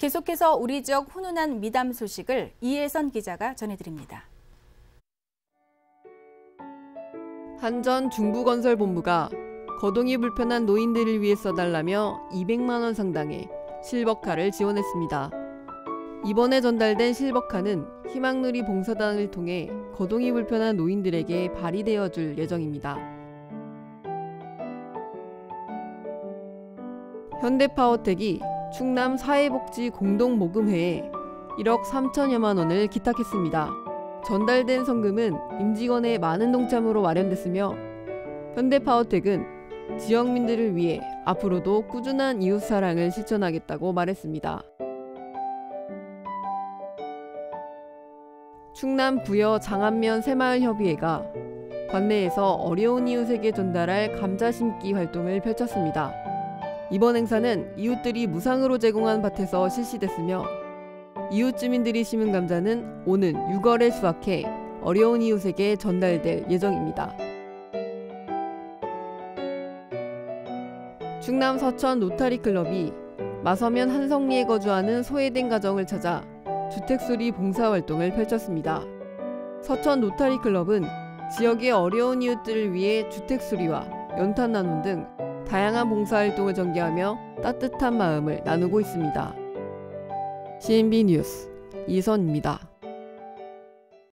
계속해서 우리 지역 훈훈한 미담 소식을 이혜선 기자가 전해드립니다. 한전 중부건설본부가 거동이 불편한 노인들을 위해 써달라며 200만 원 상당의 실버카를 지원했습니다. 이번에 전달된 실버카는 희망누리 봉사단을 통해 거동이 불편한 노인들에게 발휘되어 줄 예정입니다. 현대파워텍이 충남 사회복지 공동모금회에 1억 3천여만 원을 기탁했습니다. 전달된 성금은 임직원의 많은 동참으로 마련됐으며 현대파워텍은 지역민들을 위해 앞으로도 꾸준한 이웃사랑을 실천하겠다고 말했습니다. 충남 부여 장안면 새마을협의회가 관내에서 어려운 이웃에게 전달할 감자 심기 활동을 펼쳤습니다. 이번 행사는 이웃들이 무상으로 제공한 밭에서 실시됐으며 이웃 주민들이 심은 감자는 오는 6월에 수확해 어려운 이웃에게 전달될 예정입니다. 충남 서천 로타리클럽이 마서면 한성리에 거주하는 소외된 가정을 찾아 주택수리 봉사활동을 펼쳤습니다. 서천 로타리클럽은 지역의 어려운 이웃들을 위해 주택수리와 연탄 나눔 등 다양한 봉사활동을 전개하며 따뜻한 마음을 나누고 있습니다. CNB 뉴스 이선입니다.